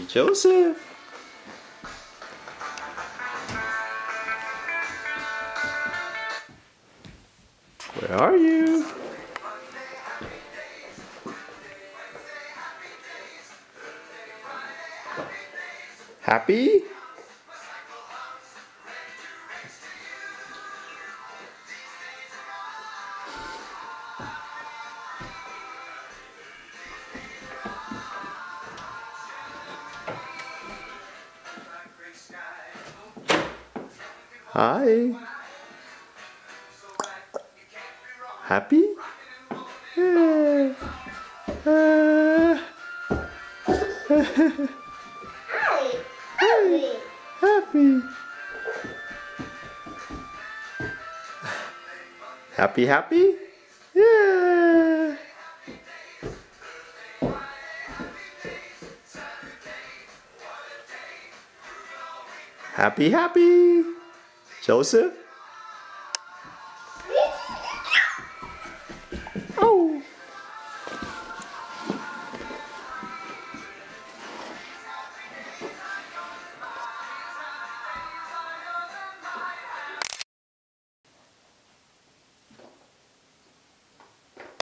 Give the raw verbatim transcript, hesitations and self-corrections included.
Joseph. Where are you? Happy? Hi. Happy? Yeah. Uh. Hi. Happy. Happy. Happy, happy? Yeah. Happy, happy. Joseph?